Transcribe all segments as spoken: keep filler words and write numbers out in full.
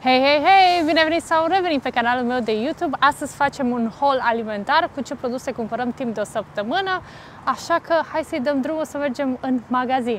Hei, hei, hei! Bine venit sau revenit pe canalul meu de YouTube. Astăzi facem un haul alimentar cu ce produse cumpărăm timp de o săptămână, așa că hai să-i dăm drumul să mergem în magazin.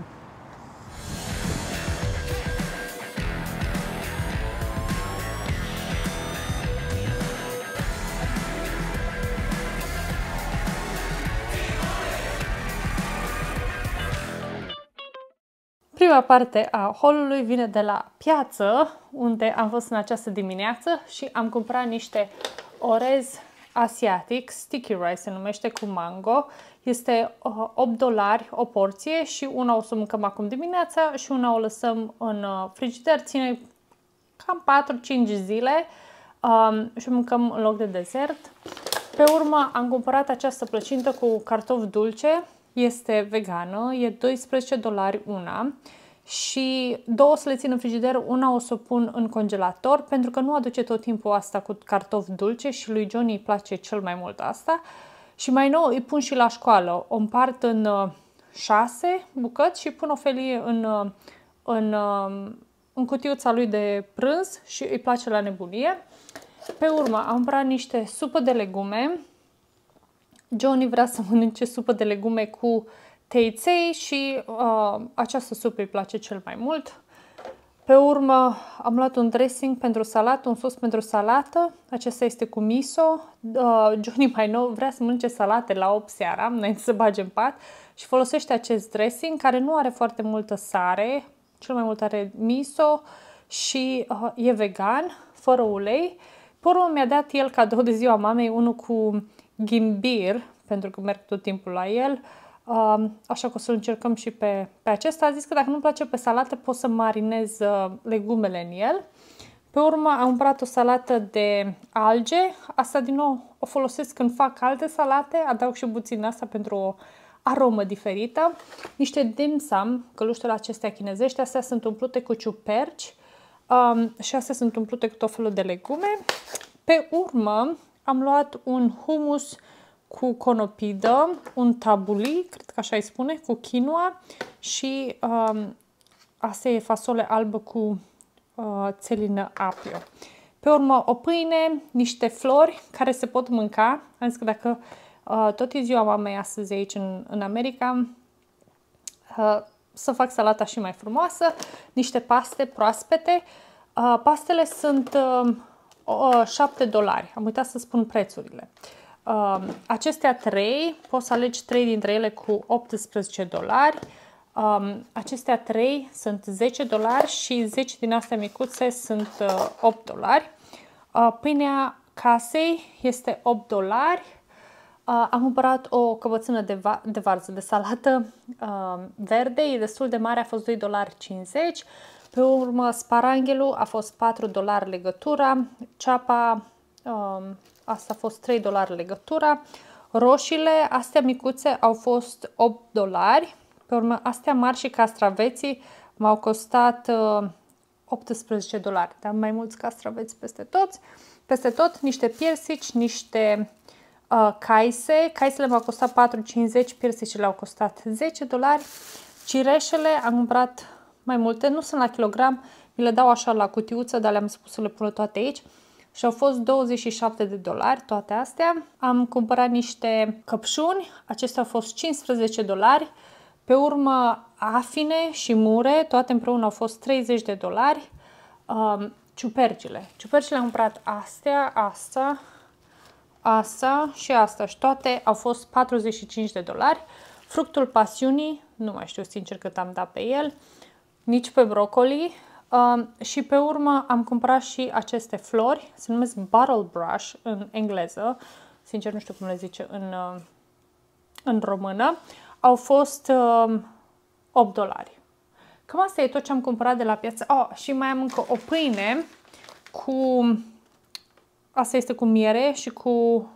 Prima parte a haul-ului vine de la piață, unde am fost în această dimineață și am cumpărat niște orez asiatic, sticky rice se numește, cu mango. Este uh, opt dolari o porție și una o să mâncăm acum dimineața și una o lăsăm în uh, frigider, ține cam patru cinci zile um, și mâncăm în loc de dezert. Pe urmă am cumpărat această plăcintă cu cartofi dulce. Este vegană, e doisprezece dolari una și două o să le țin în frigider, una o să o pun în congelator pentru că nu aduce tot timpul asta cu cartofi dulce și lui Johnny îi place cel mai mult asta. Și mai nou îi pun și la școală, o împart în uh, șase bucăți și pun o felie în, uh, în, uh, în cutiuța lui de prânz și îi place la nebunie. Pe urmă am cumpărat niște supă de legume. Johnny vrea să mănânce supă de legume cu teiței și uh, această supă îi place cel mai mult. Pe urmă am luat un dressing pentru salată, un sos pentru salată. Acesta este cu miso. Uh, Johnny mai nou vrea să mănânce salate la opt seara, înainte să bage în pat, și folosește acest dressing care nu are foarte multă sare, cel mai mult are miso și uh, e vegan, fără ulei. Pe urmă mi-a dat el cadou de ziua mamei unul cu ghimbir, pentru că merg tot timpul la el, uh, așa că o să încercăm și pe, pe acesta. A zis că dacă nu-mi place pe salată pot să marinez uh, legumele în el. Pe urmă am cumpărat o salată de alge, asta din nou o folosesc când fac alte salate, adaug și puțin asta pentru o aromă diferită. Niște dim sum, căluștele acestea chinezești, astea sunt umplute cu ciuperci um, și astea sunt umplute cu tot felul de legume. Pe urmă am luat un hummus cu conopidă, un tabuli, cred că așa îi spune, cu quinoa și um, asta e fasole albă cu uh, țelină apio. Pe urmă o pâine, niște flori care se pot mânca. Am zis că dacă uh, tot e ziua mamei astăzi aici în, în America, uh, să fac salata și mai frumoasă. Niște paste proaspete. Uh, pastele sunt uh, șapte dolari. Am uitat să spun prețurile. Uh, acestea trei, poți să alegi trei dintre ele cu optsprezece dolari. Uh, acestea trei sunt zece dolari și zece din astea micuțe sunt uh, opt dolari. Uh, pâinea casei este opt dolari. Uh, am cumpărat o căpățână de, va de varză de salată uh, verde, e destul de mare, a fost doi dolari cincizeci. Pe urmă sparanghelul a fost patru dolari legătura, ceapa uh, asta a fost trei dolari legătura, roșiile, astea micuțe au fost opt dolari, pe urmă astea mari și castraveții m-au costat uh, optsprezece dolari, dar mai mulți castraveți peste tot. Peste tot niște piersici, niște uh, caise, caisele m-au costat patru cincizeci, piersicile au costat zece dolari, cireșele am cumpărat mai multe, nu sunt la kilogram, mi le dau așa la cutiuță, dar le-am spus să le pună toate aici. Și au fost douăzeci și șapte de dolari toate astea. Am cumpărat niște căpșuni, acestea au fost cincisprezece dolari. Pe urmă afine și mure, toate împreună au fost treizeci de dolari. Um, ciupercile. Ciupercile am cumpărat astea, asta, asta și asta și toate au fost patruzeci și cinci de dolari. Fructul pasiunii, nu mai știu sincer cât am dat pe el, nici pe brocoli. Uh, și pe urmă am cumpărat și aceste flori, se numesc bottle brush în engleză, sincer nu știu cum le zice în, uh, în română, au fost uh, opt dolari. Cam asta e tot ce am cumpărat de la piață. Oh, și mai am încă o pâine cu, asta este cu miere și cu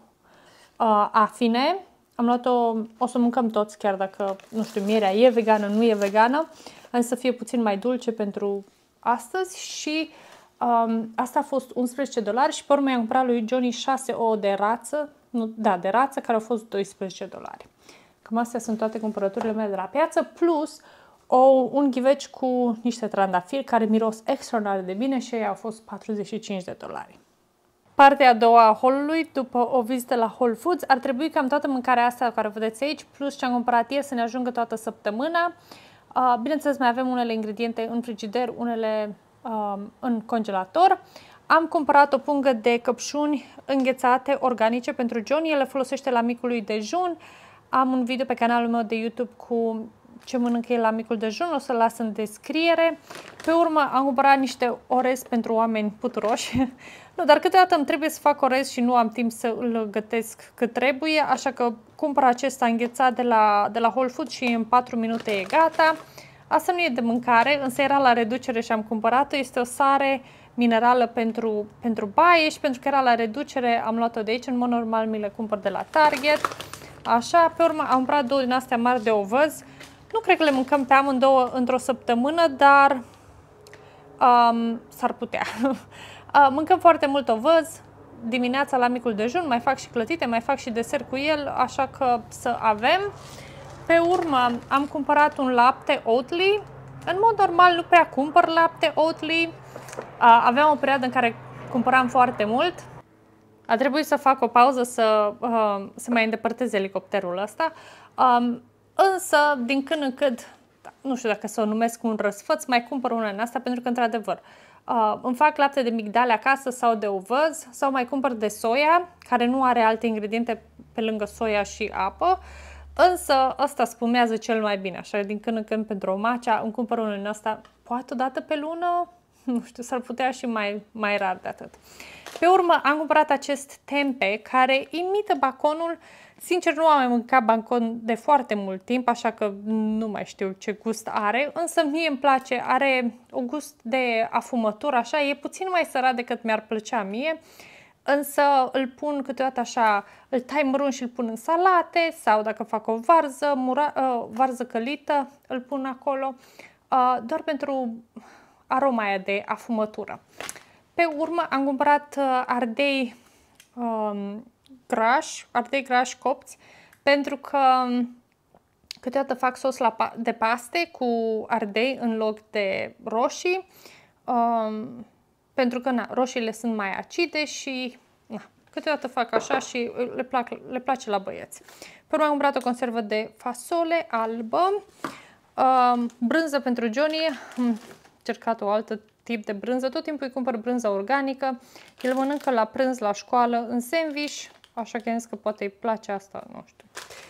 uh, afine. Am luat-o, o să mâncăm toți, chiar dacă, nu știu, mierea e vegană, nu e vegană, am să fie puțin mai dulce pentru astăzi și um, asta a fost unsprezece dolari și pe urmă i-am cumpărat lui Johnny șase ouă de rață, nu, da, de rață, care au fost doisprezece dolari. Cam astea sunt toate cumpărăturile mele de la piață, plus o, un ghiveci cu niște trandafiri care miros extraordinar de bine și ei au fost patruzeci și cinci de dolari. Partea a doua a haul-ului, după o vizită la Whole Foods, ar trebui cam toată mâncarea asta care o vedeți aici, plus ce am cumpărat ieri, să ne ajungă toată săptămâna. Uh, bineînțeles, mai avem unele ingrediente în frigider, unele uh, în congelator. Am cumpărat o pungă de căpșuni înghețate organice pentru Johnny, el le folosește la micul lui dejun. Am un video pe canalul meu de YouTube cu ce mănâncă el la micul dejun, o să-l las în descriere. Pe urmă am cumpărat niște orez pentru oameni puturoși. Nu, dar câteodată îmi trebuie să fac orez și nu am timp să îl gătesc cât trebuie, așa că cumpăr acesta înghețat de la, de la Whole Foods și în patru minute e gata. Asta nu e de mâncare, însă era la reducere și am cumpărat-o. Este o sare minerală pentru, pentru baie și pentru că era la reducere am luat-o de aici. În mod normal mi le cumpăr de la Target. Așa, pe urmă am cumpărat două din astea mari de ovăz. Nu cred că le mâncăm pe amândouă într-o săptămână, dar um, s-ar putea. Mâncăm foarte mult ovăz, dimineața la micul dejun, mai fac și clătite, mai fac și desert cu el, așa că să avem. Pe urmă am cumpărat un lapte Oatly. În mod normal nu prea cumpăr lapte Oatly. Aveam o perioadă în care cumpăram foarte mult. A trebuit să fac o pauză să, să mai îndepărtez elicopterul ăsta. Însă, din când în când, nu știu dacă să o numesc un răsfăț, mai cumpăr una în asta pentru că, într-adevăr, Uh, îmi fac lapte de migdale acasă sau de ovăz sau mai cumpăr de soia, care nu are alte ingrediente pe lângă soia și apă, însă ăsta spumează cel mai bine, așa din când în când pentru o macea îmi cumpăr unul în ăsta, poate o dată pe lună, nu știu, s-ar putea și mai, mai rar de atât. Pe urmă am cumpărat acest tempe care imită baconul. Sincer, nu am mai mâncat bacon de foarte mult timp, așa că nu mai știu ce gust are, însă mie îmi place, are un gust de afumătură, așa, e puțin mai sărat decât mi-ar plăcea mie, însă îl pun câteodată așa, îl tai mărunt și îl pun în salate sau dacă fac o varză, mura, uh, varză călită, îl pun acolo, uh, doar pentru aroma aia de afumătură. Pe urmă am cumpărat uh, ardei um, grași, ardei grași copți, pentru că câteodată fac sos la pa de paste cu ardei în loc de roșii, um, pentru că na, roșiile sunt mai acide și na, câteodată fac așa și le, plac, le place la băieți. Pe urmă am cumpărat o conservă de fasole albă, um, brânză pentru Johnny, am cercat o altă tip de brânză, tot timpul îi cumpăr brânză organică, el mănâncă la prânz la școală în sandwich, așa că am zis că poate îi place asta, nu știu.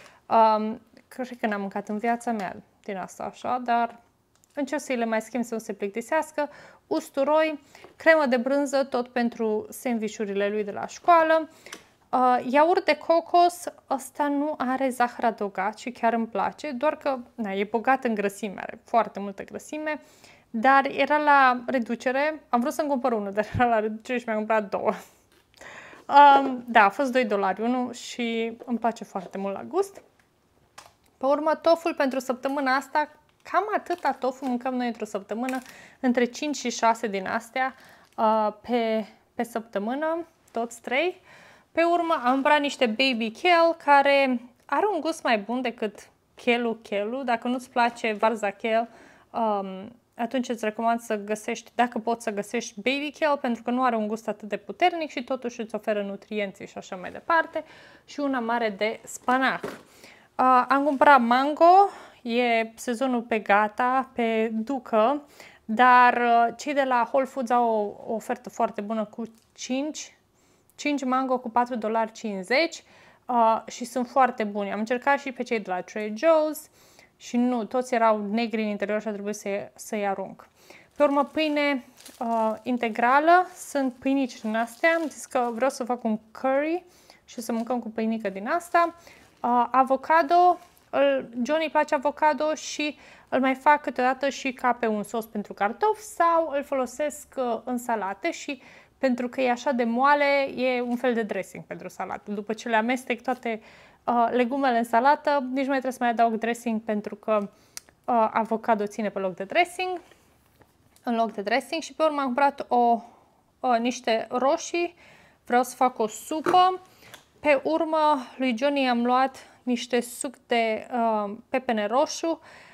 Um, cred că n-am mâncat în viața mea din asta așa, dar încerc să-i le mai schimb să nu se plictisească. Usturoi, cremă de brânză, tot pentru sandvișurile lui de la școală. Uh, iaurt de cocos, ăsta nu are zahăr adăugat și chiar îmi place, doar că na, e bogat în grăsime, are foarte multă grăsime, dar era la reducere, am vrut să-mi cumpăr unul, dar era la reducere și mi-am cumpărat două. Um, da, a fost doi dolari unul și îmi place foarte mult la gust. Pe urmă, toful pentru săptămâna asta, cam atâta tofu mâncăm noi într-o săptămână, între cinci și șase din astea uh, pe, pe săptămână, toți trei. Pe urmă am cumpărat niște baby kale care are un gust mai bun decât kale-ul kale-ul. Dacă nu-ți place varza kale, um, atunci îți recomand să găsești, dacă poți să găsești baby kale, pentru că nu are un gust atât de puternic și totuși îți oferă nutrienții și așa mai departe. Și una mare de spanac. Uh, am cumpărat mango, e sezonul pe gata, pe ducă, dar uh, cei de la Whole Foods au o, o ofertă foarte bună cu cinci, cinci mango cu patru dolari cincizeci uh, și sunt foarte buni. Am încercat și pe cei de la Trader Joe's și nu, toți erau negri în interior și a trebuit să-i să arunc. Pe urmă, pâine uh, integrală, sunt pâinici din astea, am zis că vreau să fac un curry și să mâncăm cu pâinică din asta. Uh, avocado, îl, Johnny îi place avocado și îl mai fac câteodată și ca pe un sos pentru cartofi sau îl folosesc uh, în salate și pentru că e așa de moale, e un fel de dressing pentru salată. După ce le amestec toate uh, legumele în salată, nici nu mai trebuie să mai adaug dressing pentru că uh, avocado ține pe loc de dressing, în loc de dressing și pe urmă am cumpărat o, uh, niște roșii, vreau să fac o supă. Pe urmă lui Johnny am luat niște suc de uh, pepene roșu,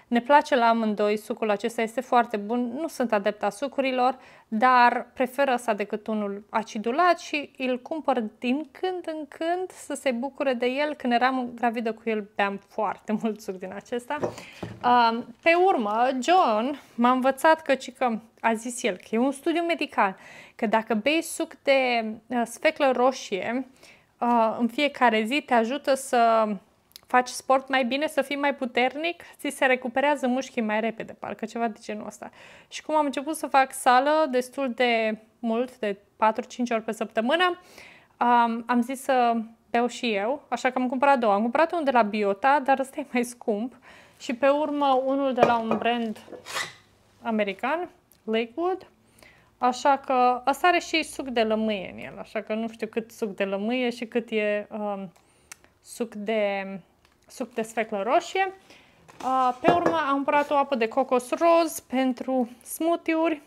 Ne place la amândoi, sucul acesta este foarte bun, nu sunt adepta sucurilor, dar prefer ăsta decât unul acidulat și îl cumpăr din când în când să se bucure de el. Când eram gravidă cu el, beam foarte mult suc din acesta. Pe urmă, John m-a învățat că, că a zis el că e un studiu medical, că dacă bei suc de sfeclă roșie în fiecare zi, te ajută să faci sport mai bine, să fii mai puternic, ți se recuperează mușchii mai repede, parcă ceva de genul ăsta. Și cum am început să fac sală destul de mult, de patru cinci ori pe săptămână, um, am zis să beau și eu, așa că am cumpărat două. Am cumpărat unul de la Biota, dar ăsta e mai scump, și pe urmă unul de la un brand american, Lakewood. Așa că ăsta are și suc de lămâie în el, așa că nu știu cât suc de lămâie și cât e um, suc de... suc de sfeclă roșie. Pe urmă am cumpărat o apă de cocos roz pentru smoothie-uri.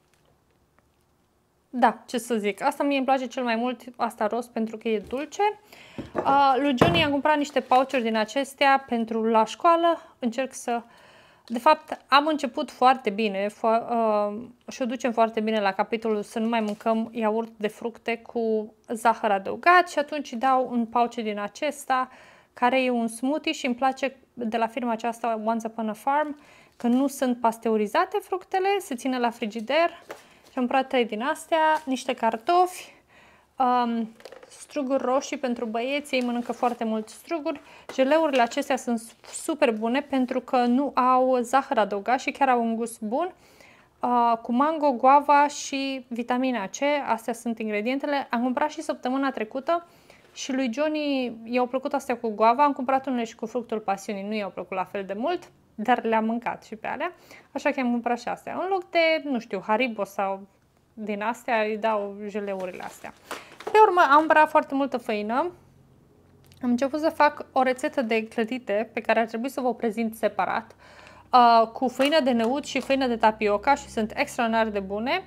Da, ce să zic, asta mie îmi place cel mai mult, asta roz, pentru că e dulce. Lui Johnny am cumpărat niște pouch-uri din acestea pentru la școală. Încerc să... De fapt, am început foarte bine și o ducem foarte bine la capitolul să nu mai mâncăm iaurt de fructe cu zahăr adăugat și atunci dau un pouch din acesta care e un smoothie și îmi place de la firma aceasta Once Upon a Farm că nu sunt pasteurizate fructele, se ține la frigider și am cumpărat trei din astea, niște cartofi, um, struguri roșii pentru băieți, ei mănâncă foarte mult struguri. Geleurile acestea sunt super bune pentru că nu au zahăr adăugat și chiar au un gust bun. Uh, cu mango, guava și vitamina C, astea sunt ingredientele. Am cumpărat și săptămâna trecută și lui Johnny i-au plăcut astea cu guava. Am cumpărat unele și cu fructul pasiunii, nu i-au plăcut la fel de mult, dar le-am mâncat și pe alea. Așa că am cumpărat și astea. În loc de, nu știu, Haribo sau din astea, îi dau geleurile astea. Pe urmă am cumpărat foarte multă făină. Am început să fac o rețetă de clătite pe care ar trebui să vă o prezint separat, uh, cu făină de năut și făină de tapioca și sunt extraordinar de bune.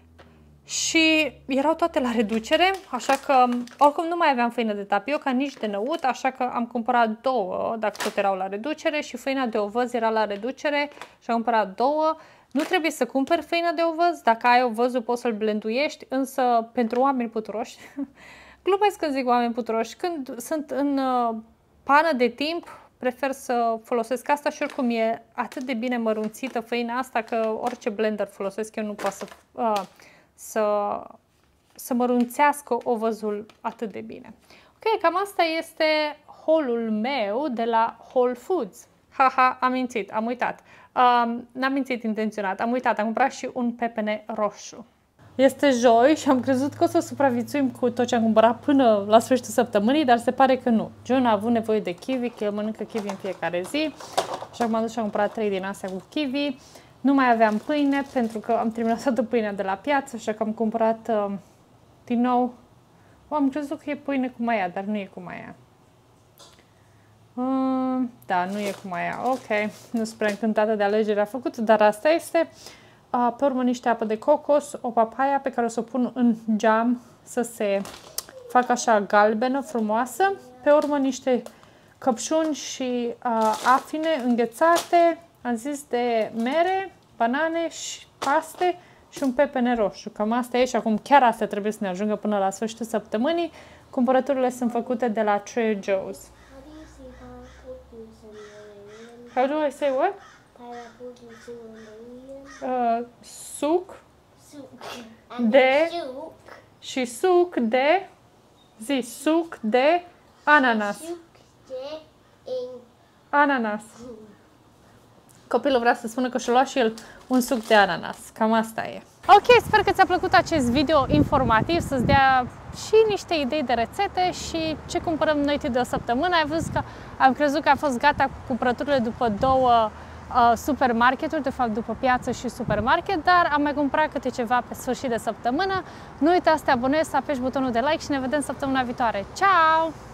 Și erau toate la reducere, așa că oricum nu mai aveam făină de tapioca, nici de năut, așa că am cumpărat două, dacă tot erau la reducere, și făina de ovăz era la reducere și am cumpărat două. Nu trebuie să cumperi făină de ovăz, dacă ai ovăzul poți să-l blenduiești, însă pentru oameni puturoși, glumesc când zic oameni puturoși, când sunt în uh, pană de timp, prefer să folosesc asta și oricum e atât de bine mărunțită făina asta că orice blender folosesc eu nu pot să... Uh, Să, să mărunțească ovăzul atât de bine. Ok, cam asta este haul-ul meu de la Whole Foods. Haha, am mințit, am uitat. Um, N-am mințit intenționat, am uitat, am cumpărat și un pepene roșu. Este joi și am crezut că o să supraviețuim cu tot ce am cumpărat până la sfârșitul săptămânii, dar se pare că nu. John a avut nevoie de kiwi, că el mănâncă kiwi în fiecare zi, așa că m-am dus și am cumpărat trei din astea cu kiwi. Nu mai aveam pâine pentru că am terminat toată pâinea de la piață, așa că am cumpărat uh, din nou. Oh, am crezut că e pâine cu maia, dar nu e cu maia. Uh, da, nu e cu maia. Ok, nu sunt prea încântată de alegerea făcută, dar asta este. Uh, pe urmă niște apă de cocos, o papaia pe care o să o pun în geam să se facă așa galbenă, frumoasă. Pe urmă niște căpșuni și uh, afine înghețate. Am zis de mere, banane și paste și un pepene roșu. Cam asta e și acum chiar astea trebuie să ne ajungă până la sfârșitul săptămânii. Cumpărăturile sunt făcute de la Trader Joe's. How do I say what? Uh, suc de și suc de zi, suc de ananas. Ananas. Copilul vrea să spună că și-a luat și el un suc de ananas. Cam asta e. Ok, sper că ți-a plăcut acest video informativ, să-ți dea și niște idei de rețete și ce cumpărăm noi de o săptămână. Ai văzut că am crezut că a fost gata cu cumpărăturile după două uh, supermarketuri, de fapt după piață și supermarket, dar am mai cumpărat câte ceva pe sfârșit de săptămână. Nu uita să te abonezi, să apeși butonul de like și ne vedem săptămâna viitoare. Ciao!